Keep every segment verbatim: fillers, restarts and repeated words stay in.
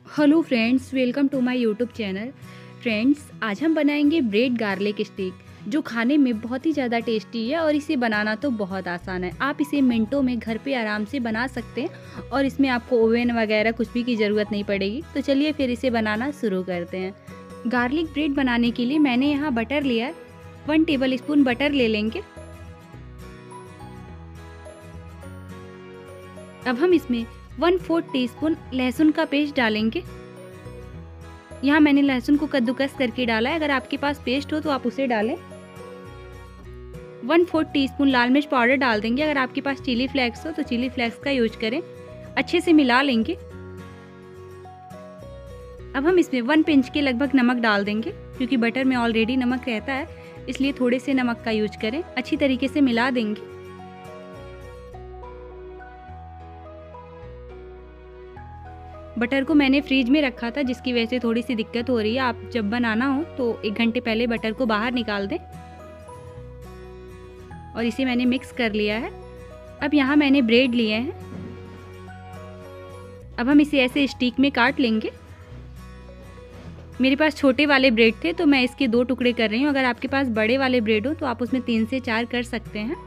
Hello friends, welcome to my YouTube channel. Friends, आज हम बनाएंगे ब्रेड गार्लिक स्टिक, जो खाने में बहुत ही ज़्यादा टेस्टी है और इसे बनाना तो बहुत आसान है। आप इसे मिनटों में घर पे आराम से बना सकते हैं और इसमें आपको ओवन वगैरह कुछ भी की ज़रूरत नहीं पड़ेगी। तो चलिए फिर इसे बनाना शुरू करते हैं। गार्लिक ब्रेड बनाने के लिए मैंने यहाँ बटर लिया है। वन टेबल स्पून बटर ले लेंगे। अब हम इसमें वन फोर्थ टीस्पून लहसुन का पेस्ट डालेंगे। यहाँ मैंने लहसुन को कद्दूकस करके डाला है। अगर आपके पास पेस्ट हो तो आप उसे डालें। वन फोर्थ टीस्पून लाल मिर्च पाउडर डाल देंगे। अगर आपके पास चिली फ्लेक्स हो तो चिली फ्लेक्स का यूज करें। अच्छे से मिला लेंगे। अब हम इसमें वन पिंच के लगभग नमक डाल देंगे, क्योंकि बटर में ऑलरेडी नमक रहता है, इसलिए थोड़े से नमक का यूज करें। अच्छी तरीके से मिला देंगे। बटर को मैंने फ्रीज में रखा था, जिसकी वजह से थोड़ी सी दिक्कत हो रही है। आप जब बनाना हो तो एक घंटे पहले बटर को बाहर निकाल दें। और इसे मैंने मिक्स कर लिया है। अब यहाँ मैंने ब्रेड लिए हैं। अब हम इसे ऐसे स्टिक में काट लेंगे। मेरे पास छोटे वाले ब्रेड थे तो मैं इसके दो टुकड़े कर रही हूँ। अगर आपके पास बड़े वाले ब्रेड हो तो आप उसमें तीन से चार कर सकते हैं।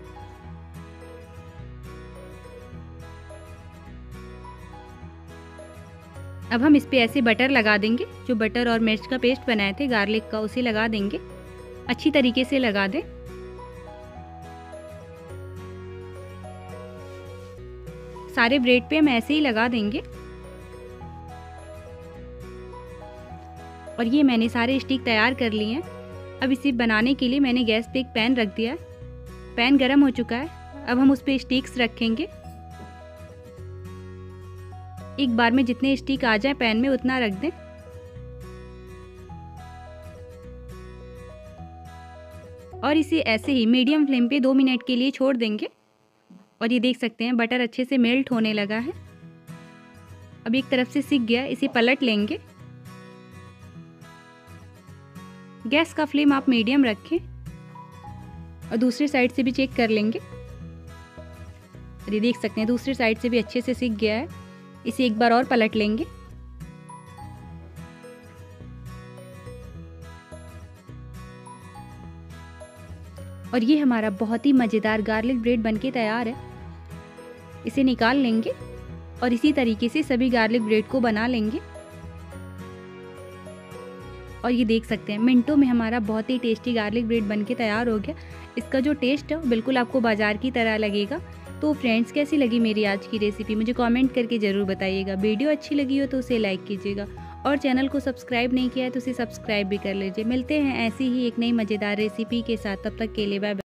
अब हम इस पे ऐसे बटर लगा देंगे। जो बटर और मिर्च का पेस्ट बनाए थे गार्लिक का, उसे लगा देंगे। अच्छी तरीके से लगा दें। सारे ब्रेड पे हम ऐसे ही लगा देंगे। और ये मैंने सारे स्टिक तैयार कर लिए हैं। अब इसे बनाने के लिए मैंने गैस पे एक पैन रख दिया है। पैन गरम हो चुका है। अब हम उस पे स्टिक्स रखेंगे। एक बार में जितने स्टिक आ जाए पैन में उतना रख दें। और इसे ऐसे ही मीडियम फ्लेम पे दो मिनट के लिए छोड़ देंगे। और ये देख सकते हैं बटर अच्छे से मेल्ट होने लगा है। अब एक तरफ से सिक गया, इसे पलट लेंगे। गैस का फ्लेम आप मीडियम रखें और दूसरी साइड से भी चेक कर लेंगे। और ये देख सकते हैं दूसरी साइड से भी अच्छे से सिक गया है। इसे एक बार और पलट लेंगे। और ये हमारा बहुत ही मज़ेदार गार्लिक ब्रेड बनके तैयार है। इसे निकाल लेंगे और इसी तरीके से सभी गार्लिक ब्रेड को बना लेंगे। और ये देख सकते हैं मिनटों में हमारा बहुत ही टेस्टी गार्लिक ब्रेड बनके तैयार हो गया। इसका जो टेस्ट है बिल्कुल आपको बाजार की तरह लगेगा। तो फ्रेंड्स, कैसी लगी मेरी आज की रेसिपी मुझे कमेंट करके ज़रूर बताइएगा। वीडियो अच्छी लगी हो तो उसे लाइक कीजिएगा और चैनल को सब्सक्राइब नहीं किया है तो उसे सब्सक्राइब भी कर लीजिए। मिलते हैं ऐसी ही एक नई मज़ेदार रेसिपी के साथ। तब तक के लिए बाय बाय।